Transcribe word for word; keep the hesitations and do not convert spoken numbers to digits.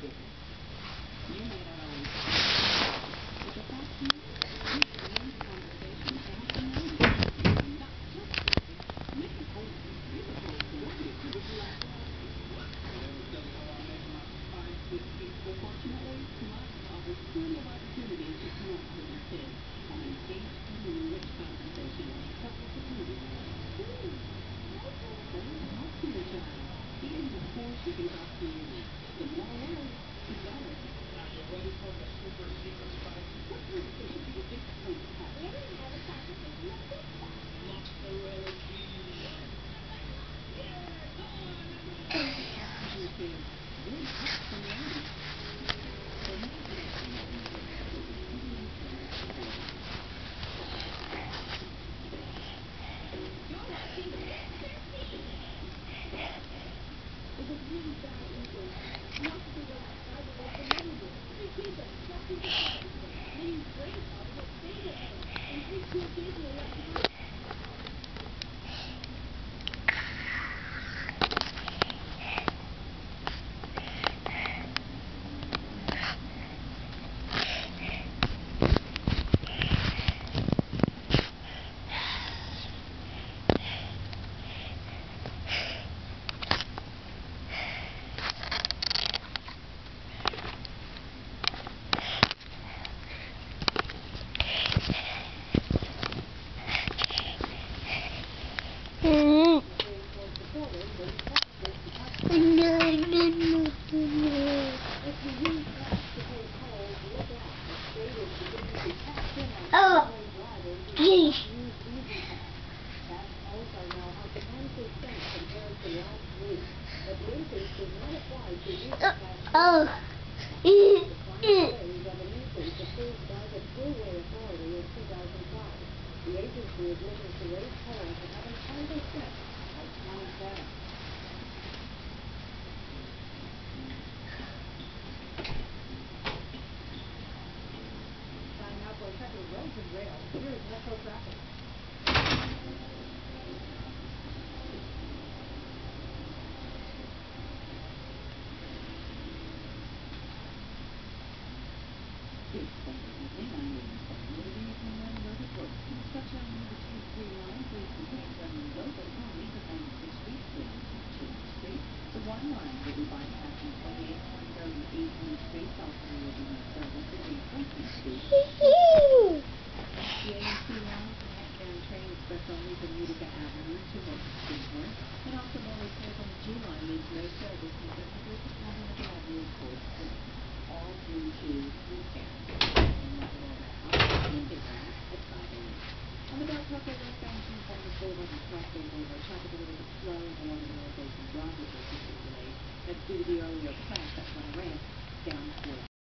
Oh, geez. Oh. The agency is looking to raise tolls and have them ten percent by twenty twenty. Sign out for a check of roads and rail. Here is Metro traffic. One line will be bypassing twenty-eight twenty-seven eighteenth Street, also will be in service at eight twentieth Street. The A M C Lounge and train express only from Utica Avenue to Milton Street North, and also more repairs on the G line leaves no service from Christopher to Continental Avenue Court Street, all due to repairs. And that's all that up in Bigland at five A M On the Del Taco expansion from the Boulevard and Crossway Boulevard, traffic a little bit slow along the North Ocean Broadway, particularly. That's due to the earlier crash that went ramp down four